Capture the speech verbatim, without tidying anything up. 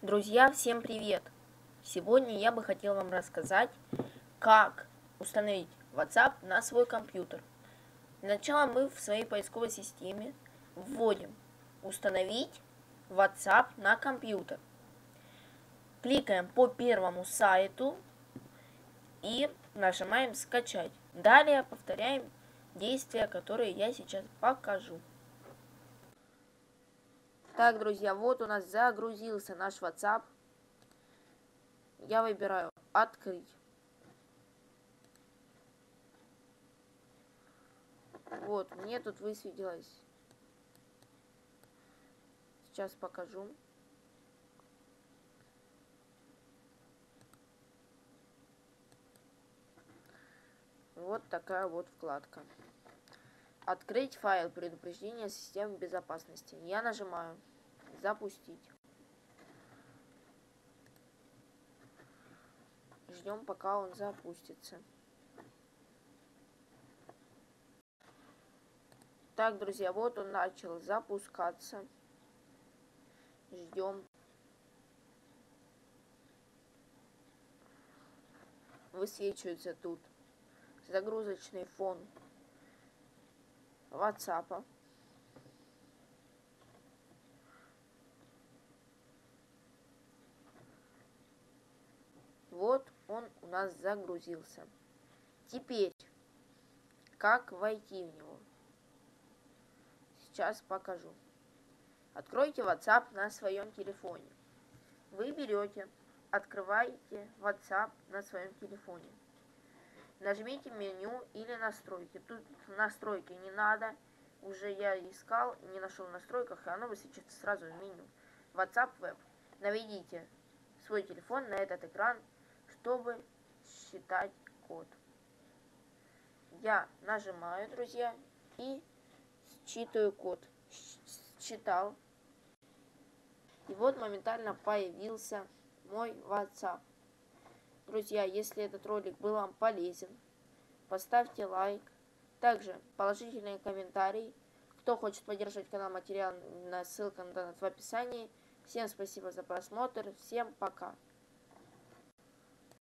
Друзья, всем привет! Сегодня я бы хотел вам рассказать, как установить WhatsApp на свой компьютер. Для начала мы в своей поисковой системе вводим «Установить WhatsApp на компьютер». Кликаем по первому сайту и нажимаем «Скачать». Далее повторяем действия, которые я сейчас покажу. Так, друзья, вот у нас загрузился наш WhatsApp. Я выбираю «Открыть». Вот, мне тут высветилось. Сейчас покажу. Вот такая вот вкладка. Открыть файл предупреждения системы безопасности. Я нажимаю «Запустить». Ждем, пока он запустится. Так, друзья, вот он начал запускаться. Ждем. Высвечивается тут загрузочный фон WhatsApp. Вот он у нас загрузился. Теперь, как войти в него? Сейчас покажу. Откройте WhatsApp на своем телефоне. Вы берете, открываете WhatsApp на своем телефоне. Нажмите меню или настройки. Тут настройки не надо. Уже я искал, не нашел в настройках, и оно высвечивается сразу в меню. WhatsApp Web. Наведите свой телефон на этот экран, чтобы считать код. Я нажимаю, друзья, и считаю код. Считал. И вот моментально появился мой WhatsApp. Друзья, если этот ролик был вам полезен, поставьте лайк. Также положительный комментарий. Кто хочет поддержать канал материально, ссылка на донат в описании. Всем спасибо за просмотр. Всем пока.